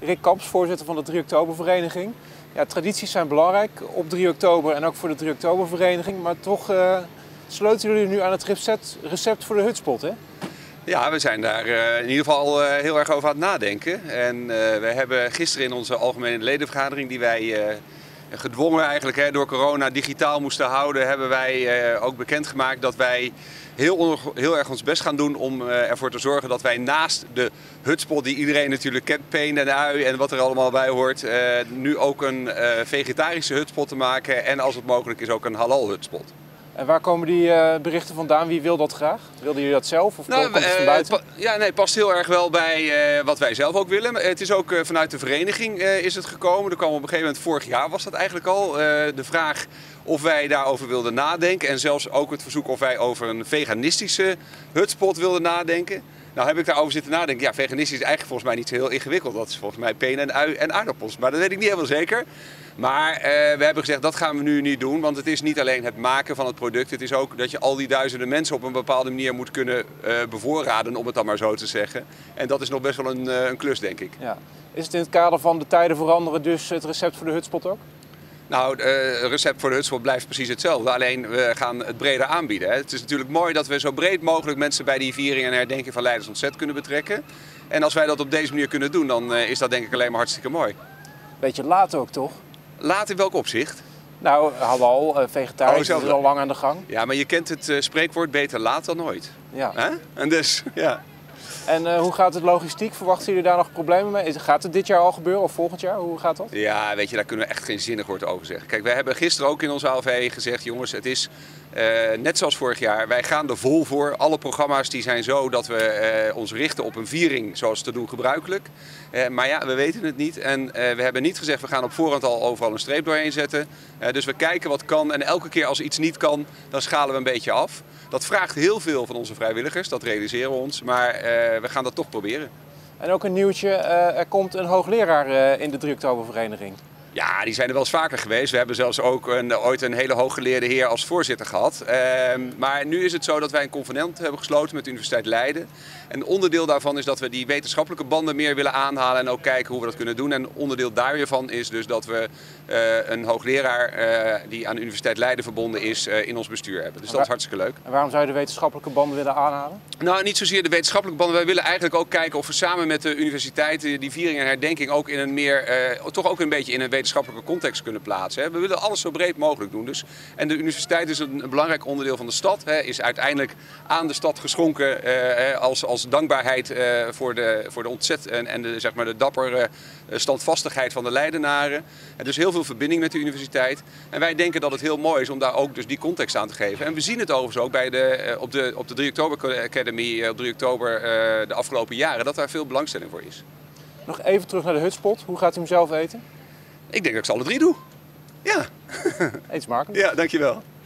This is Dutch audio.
Rick Kamps, voorzitter van de 3 oktobervereniging. Ja, tradities zijn belangrijk op 3 oktober en ook voor de 3 oktobervereniging. Maar toch sleutelen jullie nu aan het recept voor de hutspot, hè? Ja, we zijn daar in ieder geval heel erg over aan het nadenken. En we hebben gisteren in onze algemene ledenvergadering, die wij gedwongen eigenlijk door corona digitaal moesten houden, hebben wij ook bekendgemaakt dat wij heel erg ons best gaan doen om ervoor te zorgen dat wij naast de hutspot die iedereen natuurlijk kent, peen en ui en wat er allemaal bij hoort, nu ook een vegetarische hutspot te maken en als het mogelijk is ook een halal hutspot. En waar komen die berichten vandaan? Wie wil dat graag? Wilden jullie dat zelf of komt het van buiten? Ja, nee, past heel erg wel bij wat wij zelf ook willen. Het is ook vanuit de vereniging is het gekomen. Er kwam op een gegeven moment, vorig jaar was dat eigenlijk al, de vraag of wij daarover wilden nadenken. En zelfs ook het verzoek of wij over een veganistische hutspot wilden nadenken. Nou heb ik daarover zitten nadenken. Ja, veganistisch is eigenlijk volgens mij niet zo heel ingewikkeld. Dat is volgens mij penen en ui en aardappels. Maar dat weet ik niet helemaal zeker. Maar we hebben gezegd dat gaan we nu niet doen. Want het is niet alleen het maken van het product. Het is ook dat je al die duizenden mensen op een bepaalde manier moet kunnen bevoorraden. Om het dan maar zo te zeggen. En dat is nog best wel een klus, denk ik. Ja. Is het in het kader van de tijden veranderen dus het recept voor de hutspot ook? Nou, het recept voor de hutspot blijft precies hetzelfde. Alleen we gaan het breder aanbieden. Hè. Het is natuurlijk mooi dat we zo breed mogelijk mensen bij die viering en herdenking van Leiders Ontzet kunnen betrekken. En als wij dat op deze manier kunnen doen, dan is dat denk ik alleen maar hartstikke mooi. Beetje laat ook, toch? Laat in welk opzicht? Nou, halal, vegetarisch, dat is al lang aan de gang. Ja, maar je kent het spreekwoord beter laat dan nooit. Ja. En dus, ja. En hoe gaat het logistiek? Verwachten jullie daar nog problemen mee? Gaat het dit jaar al gebeuren of volgend jaar? Hoe gaat dat? Ja, weet je, daar kunnen we echt geen zinnig woord over zeggen. Kijk, we hebben gisteren ook in onze ALV gezegd, jongens, het is net zoals vorig jaar. Wij gaan er vol voor. Alle programma's die zijn zo dat we ons richten op een viering zoals te doen gebruikelijk. Maar ja, we weten het niet. En we hebben niet gezegd, we gaan op voorhand al overal een streep doorheen zetten. Dus we kijken wat kan. En elke keer als iets niet kan, dan schalen we een beetje af. Dat vraagt heel veel van onze vrijwilligers, dat realiseren we ons. Maar we gaan dat toch proberen. En ook een nieuwtje, er komt een hoogleraar in de 3 oktobervereniging. Ja, die zijn er wel eens vaker geweest. We hebben zelfs ook ooit een hele hooggeleerde heer als voorzitter gehad. Maar nu is het zo dat wij een convenant hebben gesloten met de Universiteit Leiden. En een onderdeel daarvan is dat we die wetenschappelijke banden meer willen aanhalen en ook kijken hoe we dat kunnen doen. En onderdeel daarvan is dus dat we een hoogleraar die aan de Universiteit Leiden verbonden is in ons bestuur hebben. Dus dat is hartstikke leuk. En waarom zou je de wetenschappelijke banden willen aanhalen? Nou, niet zozeer de wetenschappelijke banden. Wij willen eigenlijk ook kijken of we samen met de universiteiten die viering en herdenking ook in een meer, toch ook een beetje in een wetenschappelijke context kunnen plaatsen. We willen alles zo breed mogelijk doen. Dus. En de universiteit is een belangrijk onderdeel van de stad. Is uiteindelijk aan de stad geschonken als dankbaarheid voor de ontzet en de, zeg maar, de dappere standvastigheid van de Leidenaren. En dus heel veel verbinding met de universiteit. En wij denken dat het heel mooi is om daar ook dus die context aan te geven. En we zien het overigens ook bij op de 3 Oktober Academy op 3 oktober de afgelopen jaren dat daar veel belangstelling voor is. Nog even terug naar de hutspot. Hoe gaat u hem zelf eten? Ik denk dat ik ze alle 3 doe. Ja. Eet smakelijk. Ja, dankjewel.